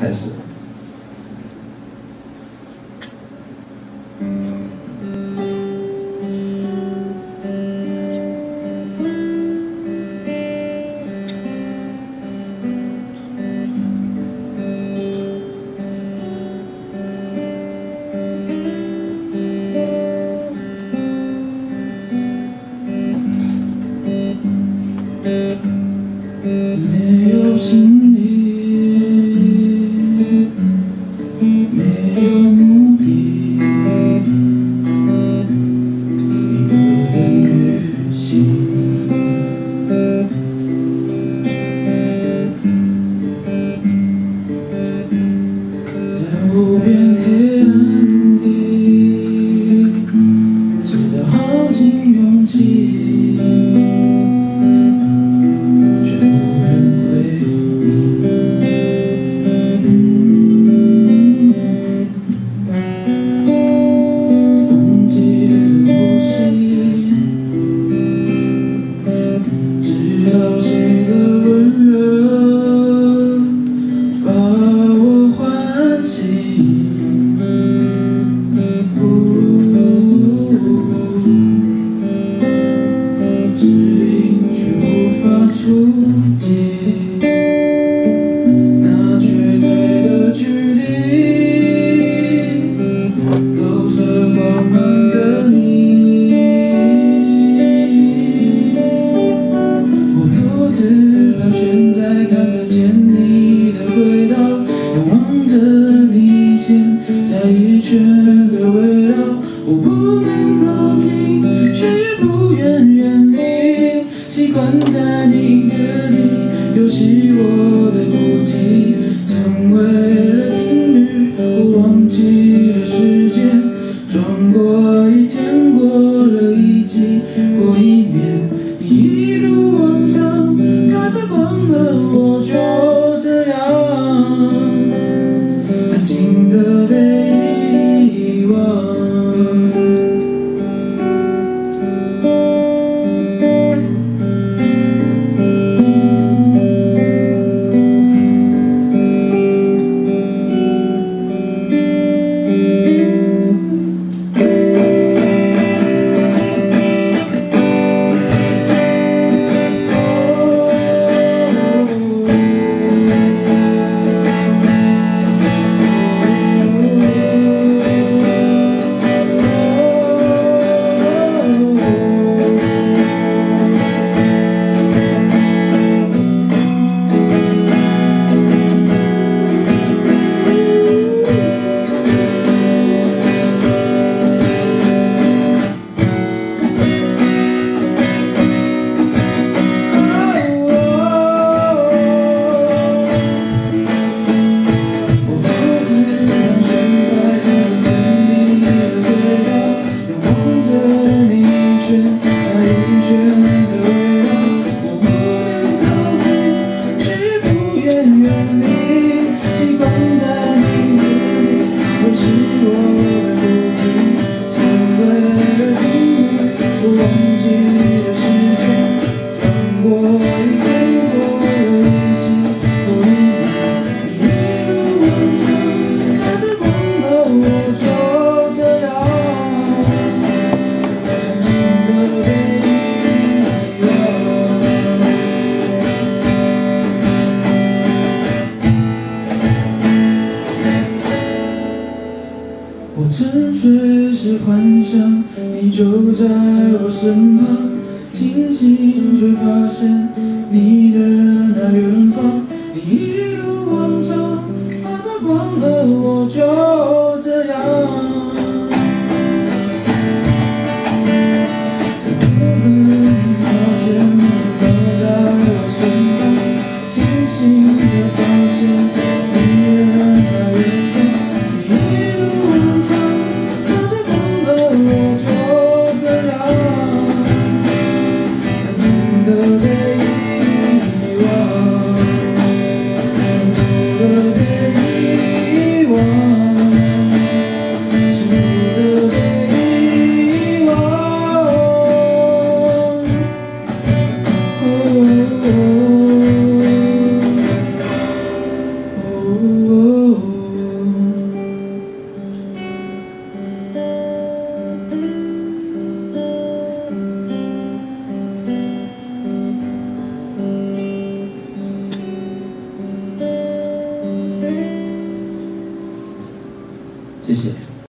开始。没有心理，没有目的，一个人旅行，在无边黑暗里，直到耗尽勇气。我不能靠近，却也不愿远离，习惯在影子里游戏我的孤寂，成为了定律，我忘记了时间，转过一天，过了一季，过一年，你一如往常，发着光了，我就这样安静地被遗忘。我沉睡时幻想你就在我身旁，清醒却发现你的那远方，你一如往常，发着光了，我就这样。发现你都在我身旁，清醒却发现你的那远方。我谢谢。